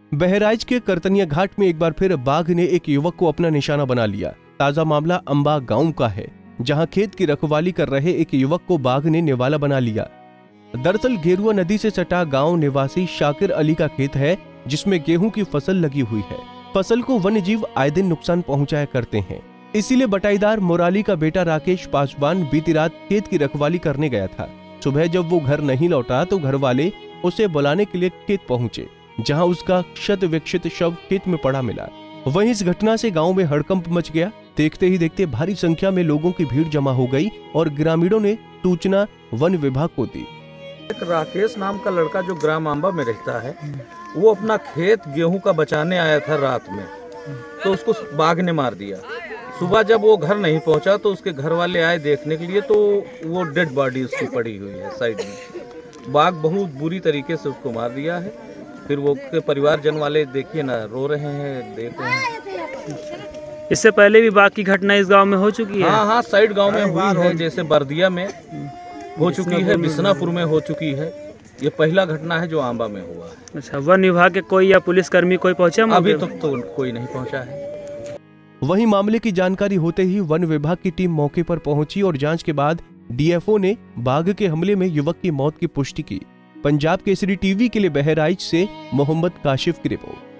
बहराइच के करतनिया घाट में एक बार फिर बाघ ने एक युवक को अपना निशाना बना लिया। ताजा मामला अंबा गांव का है, जहां खेत की रखवाली कर रहे एक युवक को बाघ ने निवाला बना लिया। दरअसल गेरुआ नदी से सटा गांव निवासी शाकिर अली का खेत है, जिसमें गेहूं की फसल लगी हुई है। फसल को वन्य जीव आए दिन नुकसान पहुंचाया करते हैं, इसीलिए बटाईदार मुराली का बेटा राकेश पासवान बीती रात खेत की रखवाली करने गया था। सुबह जब वो घर नहीं लौटा तो घर वाले उसे बुलाने के लिए खेत पहुंचे, जहां उसका क्षत विक्षत शव खेत में पड़ा मिला। वहीं इस घटना से गांव में हड़कंप मच गया। देखते ही देखते भारी संख्या में लोगों की भीड़ जमा हो गई और ग्रामीणों ने सूचना वन विभाग को दी। एक राकेश नाम का लड़का जो ग्राम अंबा में रहता है, वो अपना खेत गेहूं का बचाने आया था रात में, तो उसको बाघ ने मार दिया। सुबह जब वो घर नहीं पहुंचा तो उसके घर वाले आए देखने के लिए, तो वो डेड बॉडी उसकी पड़ी हुई है साइड में। बाघ बहुत बुरी तरीके से उसको मार दिया है। फिर वो के परिवारजन वाले देखिए ना, रो रहे हैं, देख रहे हैं। इससे पहले भी बाघ की घटना इस गांव में हो चुकी है? हाँ, साइड गांव में हुई है, जैसे बर्दिया में हो चुकी है, बिसनापुर में हो चुकी है। ये पहला घटना है जो अंबा में हुआ है। अच्छा, वन विभाग के कोई या पुलिसकर्मी कोई पहुंचा? अभी तक तो कोई नहीं पहुंचा है। वहीं मामले की जानकारी होते ही वन विभाग की टीम मौके पर पहुंची और जांच के बाद डीएफओ ने बाघ के हमले में युवक की मौत की पुष्टि की। पंजाब केसरी टीवी के लिए बहराइच से मोहम्मद काशिफ की रिपोर्ट।